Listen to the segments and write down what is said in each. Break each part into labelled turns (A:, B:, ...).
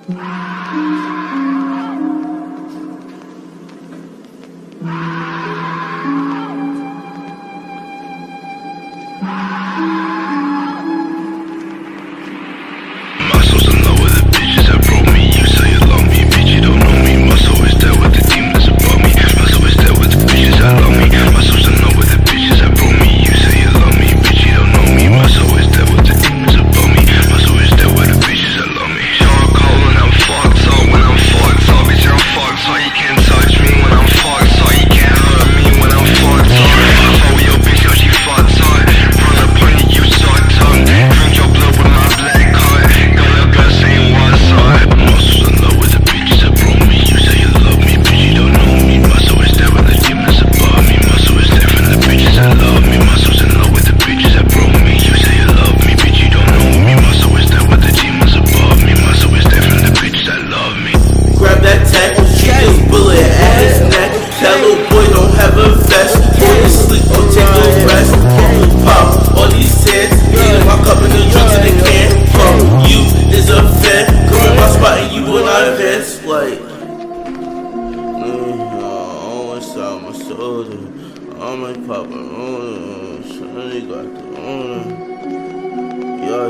A: I'm like Papa, Sonny got the owner. Yeah.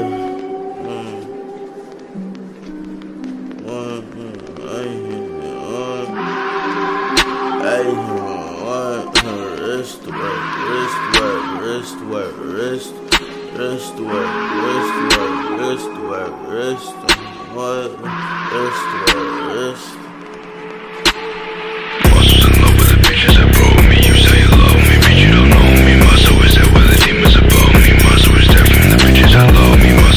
A: Wrist work, wrist work, wrist work, wrist work, wrist work, wrist work, wrist work, wrist work, wrist.
B: Muscles in love with the bitches that broke me. You say you love me, but you don't know me. Muscle is there where the demons above me. Muscle is there from the bitches that love me.